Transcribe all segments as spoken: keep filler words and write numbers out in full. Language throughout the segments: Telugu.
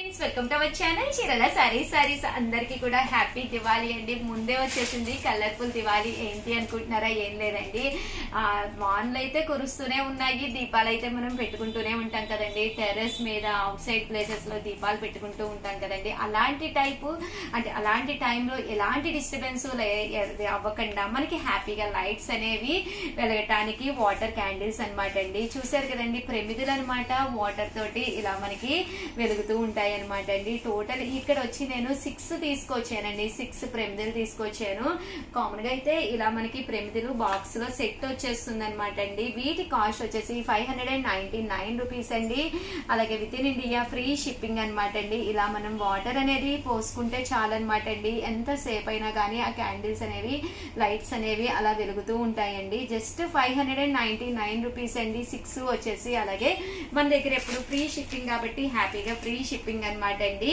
వెల్కమ్ టు అవర్ ఛానల్ చీరల సారీస్ సారీస్ అందరికీ కూడా హ్యాపీ దివాళీ అండి. ముందే వచ్చేసింది కలర్ఫుల్ దివాళీ. ఏంటి అనుకుంటున్నారా? ఏం లేదండి, వాన్లు అయితే కురుస్తూనే ఉన్నాయి, దీపాలు అయితే మనం పెట్టుకుంటూనే ఉంటాం కదండి. టెర్రస్ మీద అవుట్ సైడ్ ప్లేసెస్ లో దీపాలు పెట్టుకుంటూ ఉంటాం కదండి. అలాంటి టైపు అంటే అలాంటి టైంలో ఎలాంటి డిస్టర్బెన్స్ అవ్వకుండా మనకి హ్యాపీగా లైట్స్ అనేవి వెలగటానికి వాటర్ క్యాండిల్స్ అనమాట అండి. చూసారు కదండి, ప్రమిదలు అనమాట, వాటర్ తోటి ఇలా మనకి వెలుగుతూ ఉంటాయి అనమాట అండి. టోటల్ ఇక్కడ వచ్చి నేను సిక్స్ తీసుకొచ్చానండి, సిక్స్ ప్రమిదలు తీసుకొచ్చాను. కామన్ గా అయితే ఇలా మనకి ప్రమిదలు బాక్స్ లో సెట్ వచ్చేస్తుంది అనమాట అండి. వీటి కాస్ట్ వచ్చేసి five hundred and ninety nine rupees అండి. అలాగే within India free shipping అనమాట అండి. ఇలా మనం వాటర్ అనేది పోసుకుంటే చాలన్నమాట అండి. ఎంత సేపు అయినా కానీ ఆ క్యాండిల్స్ అనేవి లైట్స్ అనేవి అలా వెలుగుతూ ఉంటాయండి. Just five hundred and ninety nine rupees అండి సిక్స్ వచ్చేసి. అలాగే మన దగ్గర ఎప్పుడు ఫ్రీ షిప్పింగ్ కాబట్టి హ్యాపీగా ఫ్రీ షిప్పింగ్ అనమాట అండి.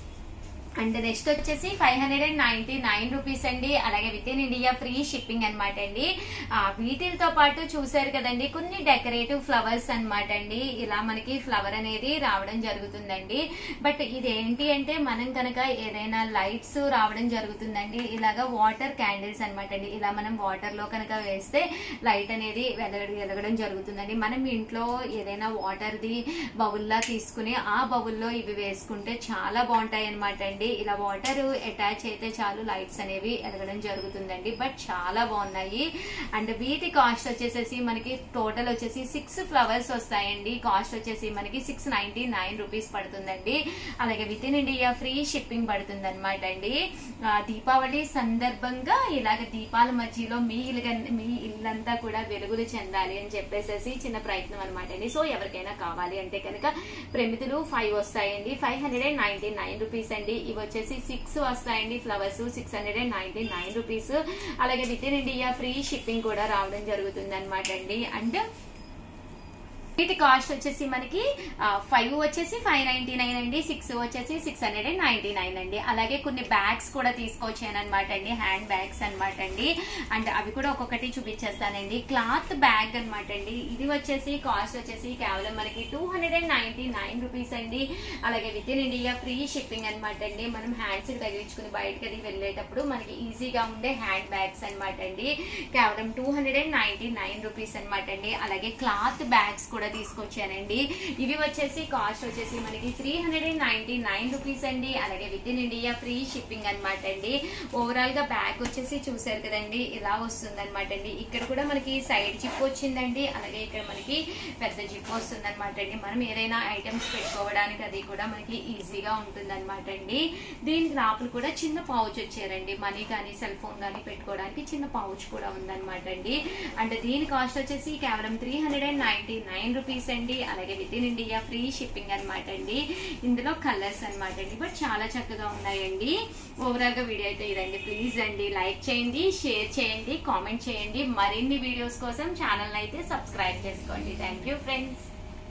అండ్ నెక్స్ట్ వచ్చేసి five hundred and ninety nine rupees అండి. అలాగే within India free shipping అనమాట అండి. వీటితో పాటు చూసారు కదండి కొన్ని డెకరేటివ్ ఫ్లవర్స్ అనమాట అండి. ఇలా మనకి ఫ్లవర్ అనేది రావడం జరుగుతుందండి. బట్ ఇది ఏంటి అంటే మనం కనుక ఏదైనా లైట్స్ రావడం జరుగుతుందండి. ఇలాగా వాటర్ క్యాండిల్స్ అనమాట అండి. ఇలా మనం వాటర్ లో కనుక వేస్తే లైట్ అనేది వెలగ వెలగడం జరుగుతుందండి. మనం ఇంట్లో ఏదైనా వాటర్ ది బౌల్లా తీసుకుని ఆ బౌల్లో ఇవి వేసుకుంటే చాలా బాగుంటాయి అనమాట అండి. ఇలా వాటర్ అటాచ్ అయితే చాలు లైట్స్ అనేవి ఎలగడం జరుగుతుందండి. బట్ చాలా బాగున్నాయి. అండ్ వీటి కాస్ట్ వచ్చేసేసి మనకి టోటల్ వచ్చేసి సిక్స్ ఫ్లవర్స్ వస్తాయండి. కాస్ట్ వచ్చేసి మనకి సిక్స్ నైన్టీ నైన్ రూపీస్ పడుతుందండి. అలాగే within India free shipping పడుతుంది అనమాట అండి. దీపావళి సందర్భంగా ఇలాగ దీపాల మధ్యలో మీ ఇల్లు మీ ఇల్లంతా కూడా వెలుగులు చెందాలి అని చెప్పేసి చిన్న ప్రయత్నం అనమాట అండి. సో ఎవరికైనా కావాలి అంటే కనుక ప్రమితులు ఫైవ్ వస్తాయండి, five hundred and ninety nine rupees అండి. ఇవి వచ్చేసి సిక్స్ వస్తాయండి flowers, six hundred and ninety nine rupees. అలాగే within India free shipping కూడా రావడం జరుగుతుంది అనమాట అండి. అండ్ వీటి కాస్ట్ వచ్చేసి మనకి ఫైవ్ వచ్చేసి ఫైవ్ నైన్టీ నైన్ అండి, సిక్స్ వచ్చేసి six hundred and ninety nine అండి. అలాగే కొన్ని బ్యాగ్స్ కూడా తీసుకొచ్చాను అనమాట అండి, హ్యాండ్ బ్యాగ్స్ అనమాట అండి. అండ్ అవి కూడా ఒక్కొక్కటి చూపించేస్తానండి. క్లాత్ బ్యాగ్ అనమాట అండి. ఇది వచ్చేసి కాస్ట్ వచ్చేసి కేవలం మనకి two hundred and ninety nine rupees అండి. అలాగే within India free shipping అనమాట అండి. మనం హ్యాండ్స్ కి తగిలించుకుని బయటకి అది వెళ్ళేటప్పుడు మనకి ఈజీగా ఉండే హ్యాండ్ బ్యాగ్స్ అనమాట అండి. కేవలం two hundred and ninety nine rupees అనమాట అండి. అలాగే క్లాత్ బ్యాగ్స్ కూడా తీసుకొచ్చానండి. ఇవి వచ్చేసి కాస్ట్ వచ్చేసి మనకి three hundred and ninety nine rupees అండి. అలాగే within India free shipping అనమాట అండి. ఓవరాల్ గా బ్యాగ్ వచ్చేసి చూసారు కదండి, ఇలా వస్తుంది అనమాట అండి. ఇక్కడ కూడా మనకి సైడ్ జిప్ వచ్చిందండి. అలాగే ఇక్కడ మనకి పెద్ద జిప్ వస్తుంది అనమాట అండి. మనం ఏదైనా ఐటమ్స్ పెట్టుకోవడానికి అది కూడా మనకి ఈజీగా ఉంటుంది అనమాట అండి. దీనికి లోపల కూడా చిన్న పౌచ్ వచ్చారండి. మనీ కానీ సెల్ ఫోన్ కానీ పెట్టుకోవడానికి చిన్న పౌచ్ కూడా ఉందన్నమాట అండి. అండ్ దీని కాస్ట్ వచ్చేసి కేవలం three hundred and ninety nine rupees అండి. అలాగే within India free shipping అనమాట అండి. ఇందులో కలర్స్ అనమాట అండి, బట్ చాలా చక్కగా ఉన్నాయండి. ఓవరాల్ గా వీడియో అయితే ఇదండి. ప్లీజ్ అండి లైక్ చేయండి, షేర్ చేయండి, కామెంట్ చేయండి. మరిన్ని వీడియోస్ కోసం ఛానల్ అయితే సబ్స్క్రైబ్ చేసుకోండి. Thank you friends.